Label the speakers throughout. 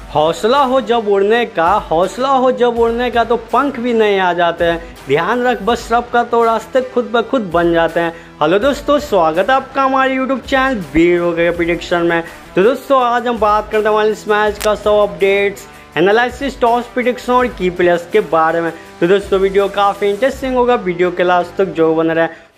Speaker 1: हौसला हो जब उड़ने का, हौसला हो जब उड़ने का तो पंख भी नहीं आ जाते हैं। ध्यान रख बस रब का तो रास्ते खुद ब खुद बन जाते हैं। हेलो दोस्तों, स्वागत है आपका हमारे यूट्यूब चैनल बीरो के प्रेडिक्शन में। तो दोस्तों आज हम बात करने वाले इस मैच का 100 अपडेट्स, एनालिसिस, टॉस प्रेडिक्शन और की प्लेयर्स के बारे में। तो दोस्तों वीडियो काफ़ी इंटरेस्टिंग होगा, वीडियो के लास्ट तक जो बन रहा है।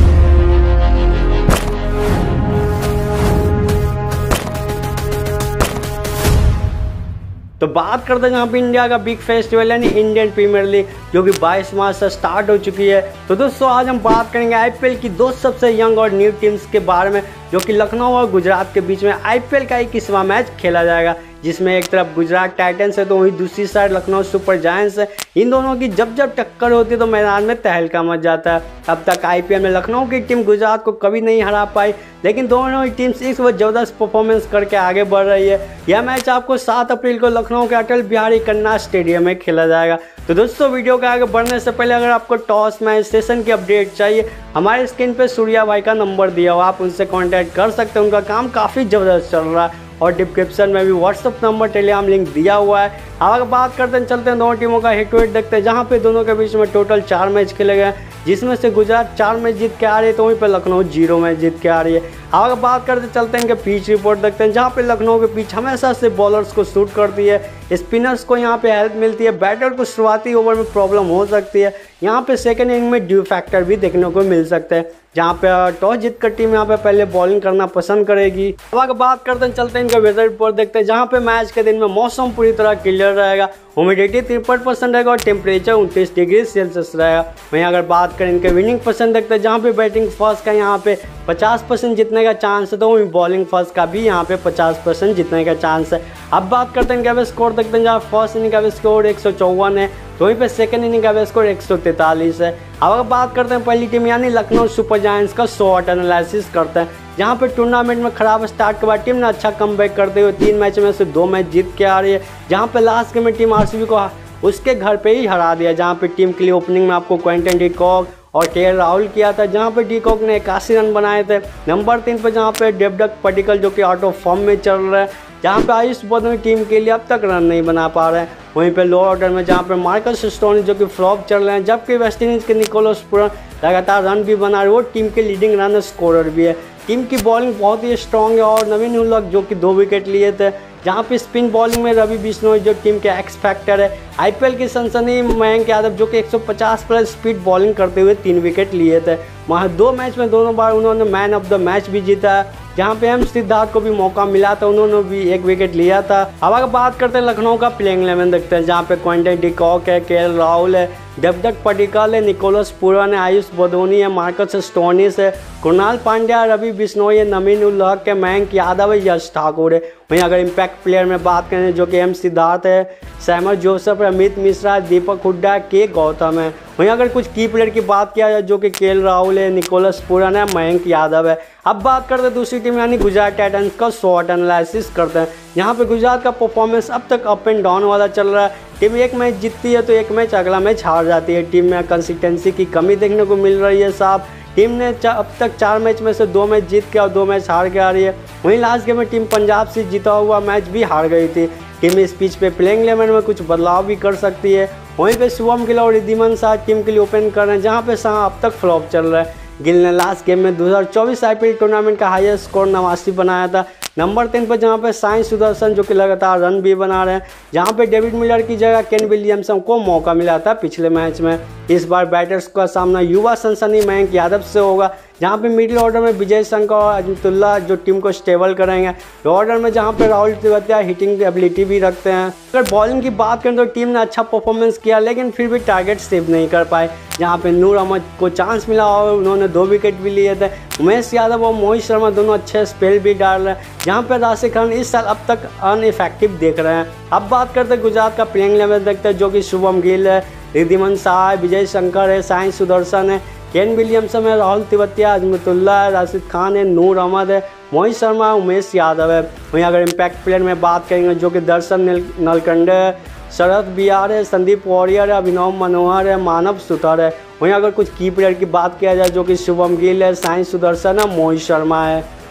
Speaker 1: तो बात करते हैं यहाँ पे इंडिया का बिग फेस्टिवल यानी इंडियन प्रीमियर लीग, जो कि 22 मार्च से स्टार्ट हो चुकी है। तो दोस्तों आज हम बात करेंगे आईपीएल की दो सबसे यंग और न्यू टीम्स के बारे में, जो कि लखनऊ और गुजरात के बीच में आईपीएल का 21वां मैच खेला जाएगा, जिसमें एक तरफ गुजरात टाइटंस है तो वहीं दूसरी साइड लखनऊ सुपर जायंट्स है। इन दोनों की जब जब टक्कर होती है तो मैदान में तहलका मच जाता है। अब तक आईपीएल में लखनऊ की टीम गुजरात को कभी नहीं हरा पाई, लेकिन दोनों ही टीम्स इस वक्त जबरदस्त परफॉर्मेंस करके आगे बढ़ रही है। यह मैच आपको 7 अप्रैल को लखनऊ के अटल बिहारी कन्ना स्टेडियम में खेला जाएगा। तो दोस्तों वीडियो के आगे बढ़ने से पहले अगर आपको टॉस मैच सेशन की अपडेट चाहिए, हमारे स्क्रीन पे सूर्या भाई का नंबर दिया हुआ, आप उनसे कांटेक्ट कर सकते हैं। उनका काम काफ़ी ज़बरदस्त चल रहा है और डिस्क्रिप्शन में भी व्हाट्सअप नंबर, टेलीग्राम लिंक दिया हुआ है। अब अगर बात करते हैं, चलते हैं दोनों टीमों का हेड टू हेड देखते हैं, जहां पे दोनों के बीच में टोटल 4 मैच खेले गए, जिसमें से गुजरात 4 मैच जीत के आ रही है तो वहीं पे लखनऊ 0 मैच जीत के आ रही है। अब अगर बात करते चलते हैं इनके पिच रिपोर्ट देखते हैं, जहाँ पे लखनऊ के पिच हमेशा से बॉलर्स को सूट करती है, स्पिनर्स को यहाँ पे हेल्प मिलती है, बैटर को शुरुआती ओवर में प्रॉब्लम हो सकती है। यहाँ पे सेकेंड इनिंग में ड्यू फैक्टर भी देखने को मिल सकता है, जहाँ पे टॉस जीतकर टीम यहाँ पे पहले बॉलिंग करना पसंद करेगी। अब अगर बात करते हैं चलते हैं इनका वेदर रिपोर्ट देखते हैं, जहाँ पे मैच के दिन में मौसम पूरी तरह क्लियर रहेगा, ह्यूमिडिटी 53% रहेगा और टेम्परेचर 29 डिग्री सेल्सियस रहेगा। वहीं अगर बात करें इनके विनिंग परसेंट देखते हैं, जहाँ पे बैटिंग फर्स्ट का यहाँ पे 50% जीतने का चांस है, तो वहीं बॉलिंग फर्स्ट का भी यहाँ पे 50% जीतने का चांस है। अब बात करते हैं इनका स्कोर देखते हैं, जहाँ फर्स्ट इनिंग का स्कोर 154 है, तो वहीं पे सेकंड इनिंग का स्कोर 143 है। अब अगर बात करते हैं पहली टीम यानी लखनऊ सुपर जायंट्स का शॉर्ट एनालिसिस करते हैं, जहाँ पे टूर्नामेंट में खराब स्टार्ट के बाद टीम ने अच्छा कमबैक करते हुए 3 मैच में से 2 मैच जीत के आ रही है, जहाँ पे लास्ट गेम में टीम आरसीबी को उसके घर पे ही हरा दिया, जहाँ पे टीम के लिए ओपनिंग में आपको क्विंटन डी कॉक और केएल राहुल किया था, जहाँ पे डी कॉक ने 81 रन बनाए थे। नंबर 3 पे जहाँ पे देवदत्त पडिक्कल जो कि आउट ऑफ फॉर्म में चल रहा है, जहाँ पे आयुष बदौनी टीम के लिए अब तक रन नहीं बना पा रहे हैं। वहीं पे लोअर ऑर्डर में जहाँ पे मार्कस स्टोनी जो कि फ्लॉप चल रहे हैं, जबकि वेस्टइंडीज के निकोलस पूरन लगातार रन भी बना रहे, वो टीम के लीडिंग रन स्कोरर भी है। टीम की बॉलिंग बहुत ही स्ट्रॉन्ग है और नवीन उल्लक जो कि 2 विकेट लिए थे, जहाँ पे स्पिन बॉलिंग में रवि बिश्नोई जो टीम के एक्स फैक्टर है। आईपीएल की सनसनी मयंक यादव जो कि 150 प्लस स्पीड बॉलिंग करते हुए 3 विकेट लिए थे। वहाँ 2 मैच में दोनों बार उन्होंने मैन ऑफ द मैच भी जीता है, जहाँ पे सिद्धार्थ को भी मौका मिला था, उन्होंने भी 1 विकेट लिया था। अब अगर बात करते हैं लखनऊ का प्लेइंग 11 देखते हैं, जहाँ पे क्विंटन डी कॉक है, केएल राहुल है, देवदत्त पडिक्कल है, निकोलस पूरन है, आयुष बदौनी है, मार्कस स्टोनिस है, कृणाल पांड्या, रवि बिश्नोई है, नवीन उल्लक है, मयंक यादव है, यश ठाकुर है। वहीं अगर इम्पैक्ट प्लेयर में बात करें, जो कि सिद्धार्थ है, Shamar Joseph, Amit Mishra, Deepak Hooda, K Gowtham है। वहीं अगर कुछ की प्लेयर की बात किया जाए, जो कि केएल राहुल है, निकोलस पूरन है, मयंक यादव है। अब बात करते हैं दूसरी टीम यानी गुजरात टाइटंस का शॉर्ट एनालिसिस करते हैं, यहाँ पे गुजरात का परफॉर्मेंस अब तक अप एंड डाउन वाला चल रहा है। टीम एक मैच जीतती है तो एक मैच अगला मैच हार जाती है, टीम में कंसिस्टेंसी की कमी देखने को मिल रही है साहब। टीम ने अब तक 4 मैच में से 2 मैच जीत के और 2 मैच हार के आ रही है। वहीं लास्ट गेम में टीम पंजाब से जीता हुआ मैच भी हार गई थी। टीम इस पिच पे प्लेइंग 11 में कुछ बदलाव भी कर सकती है। वहीं पे शुभम गिल और रिद्धिमान शाह टीम के लिए ओपन कर रहे हैं, जहाँ पे शाह अब तक फ्लॉप चल रहा है। गिल ने लास्ट गेम में 2024 आईपीएल टूर्नामेंट का हाईएस्ट स्कोर 89 बनाया था। नंबर 10 पर जहाँ पे साई सुदर्शन जो कि लगातार रन भी बना रहे हैं, जहाँ पे डेविड मिलर की जगह केन विलियमसन को मौका मिला था पिछले मैच में। इस बार बैटर्स का सामना युवा सनसनी मयंक यादव से होगा, जहाँ पे मिडिल ऑर्डर में विजय शंकर और अजमतुल्ला जो टीम को स्टेबल करेंगे। लो ऑर्डर में जहाँ पे राहुल तिवारी हिटिंग एबिलिटी भी रखते हैं। अगर बॉलिंग की बात करें तो टीम ने अच्छा परफॉर्मेंस किया, लेकिन फिर भी टारगेट सेव नहीं कर पाए, जहाँ पे नूर अहमद को चांस मिला और उन्होंने 2 विकेट भी लिए थे। उमेश यादव और मोहित शर्मा दोनों अच्छे स्पेल भी डाल रहे हैं, जहाँ पे राशिद खान इस साल अब तक अनइफेक्टिव देख रहे हैं। अब बात करते हैं गुजरात का प्लेइंग 11 देखते हैं, जो कि शुभम गिल है, रिद्धिमान शाह है, विजय शंकर है, साई सुदर्शन है, केन विलियमसन है, राहुल तिवारी, अजमतुल्ला है, राशिद खान है, नूर अहमद है, मोहित शर्मा, उमेश यादव है। वहीं अगर इम्पैक्ट प्लेयर में बात करेंगे, जो कि दर्शन नलकंडे है, शरद बिहार है, संदीप वॉरियर है, अभिनव मनोहर है, मानव सुथर है। वहीं अगर कुछ की प्लेयर की बात किया जाए, जो कि शुभम गिल है, साई सुदर्शन है, मोहित शर्मा है।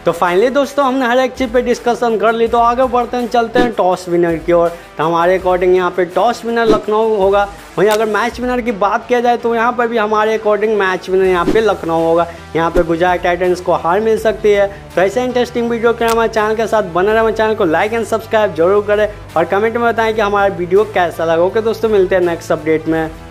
Speaker 1: तो फाइनली दोस्तों हमने हर एक चीज़ पे डिस्कशन कर ली, तो आगे बढ़ते हैं, चलते हैं टॉस विनर की ओर। तो हमारे अकॉर्डिंग यहाँ पे टॉस विनर लखनऊ होगा। वहीं अगर मैच विनर की बात किया जाए तो यहाँ पर भी हमारे अकॉर्डिंग मैच विनर यहाँ पे लखनऊ होगा। यहाँ पे गुजरात टाइटंस को हार मिल सकती है। तो ऐसे इंटरेस्टिंग वीडियो के हमारे चैनल के साथ बने रहे, हमारे चैनल को लाइक एंड सब्सक्राइब जरूर करें और कमेंट में बताएं कि हमारा वीडियो कैसा लगा। ओके दोस्तों, मिलते हैं नेक्स्ट अपडेट में।